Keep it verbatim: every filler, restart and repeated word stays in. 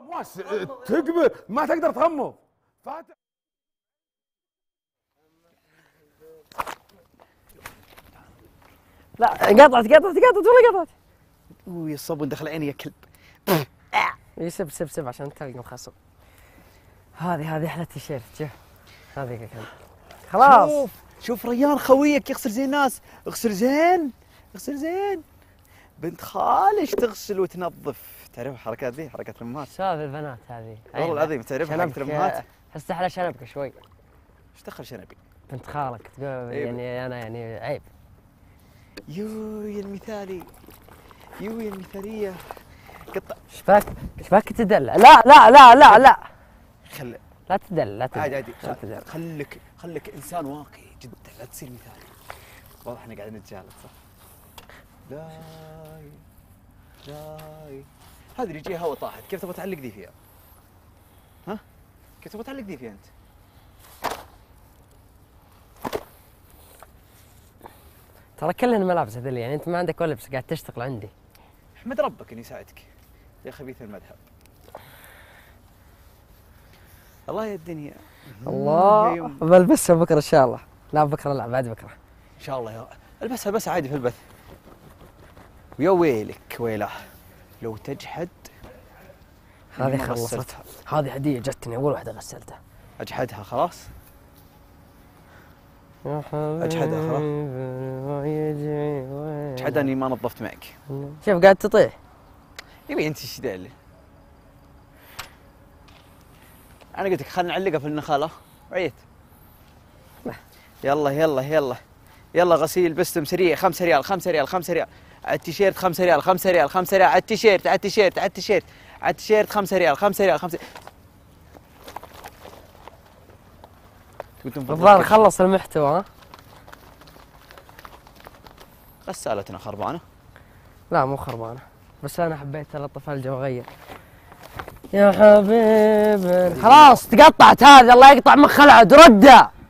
غواص تقبل ما تقدر تغمض فاتح. لا قطعت قطعت قطعت والله قطعت. اوه الصابون دخل عيني يا كلب. يسب سب سب عشان تلقى مخصم. هذه هذه احلى تيشيرت شوف. هذه كذا خلاص. شوف شوف ريان خويك يغسل زين الناس، اغسل زين اغسل زين. بنت خالش تغسل وتنظف، تعرف الحركات ذي حركات الامهات. سالفة البنات هذه والله العظيم تعرف حركات الامهات. حس احلى شنبك شوي. ايش دخل شنبي؟ بنت خالك تقول يعني انا يعني عيب. يو يا المثالي يو يا المثاليه. قطع شباك شباك تدلع. لا لا لا لا لا خل لا تدلع لا تدلع. عادي عادي خل... خلك خلك انسان واقعي جدا، لا تصير مثالي. واضح احنا قاعدين نتجالس صح؟ داي داي هذه اللي جاي هوا طاحت، كيف تبغى تعلق ذي فيها؟ ها؟ كيف تبغى تعلق ذي فيها انت؟ ترى كلنا ملابس هذول، يعني انت ما عندك ولا لبس قاعد تشتغل عندي. احمد ربك انه يساعدك يا خبيث المذهب. الله يا الدنيا. الله بلبسها بكره ان شاء الله. لا بكره لا بعد بكره ان شاء الله. يا البسها بس عادي في البث. ويا ويلك ويله لو تجحد. هذه خلصتها، هذه هديه جتني اول واحده غسلتها. اجحدها خلاص. يا حبيبي اجحدها خلاص. اجحدها اني ما نظفت معك. شوف قاعد تطيح. يبي انت ايش دالي؟ انا قلت لك خلينا نعلقها في النخاله وعيت. يلا يلا يلا يلا غسيل بستم سريع. خمسة ريال خمسة ريال خمسة ريال على التيشيرت. خمسة ريال خمسة ريال خمسة ريال على التيشيرت على التيشيرت على التيشيرت على التيشيرت. خمسة ريال خمسة ريال خمسة. الظاهر خلص المحتوى. ها غسالتنا خربانه. لا مو خربانه، بس انا حبيت الطف الجو غير. يا حبيبي خلاص تقطعت هذه، الله يقطع مخ العد رده.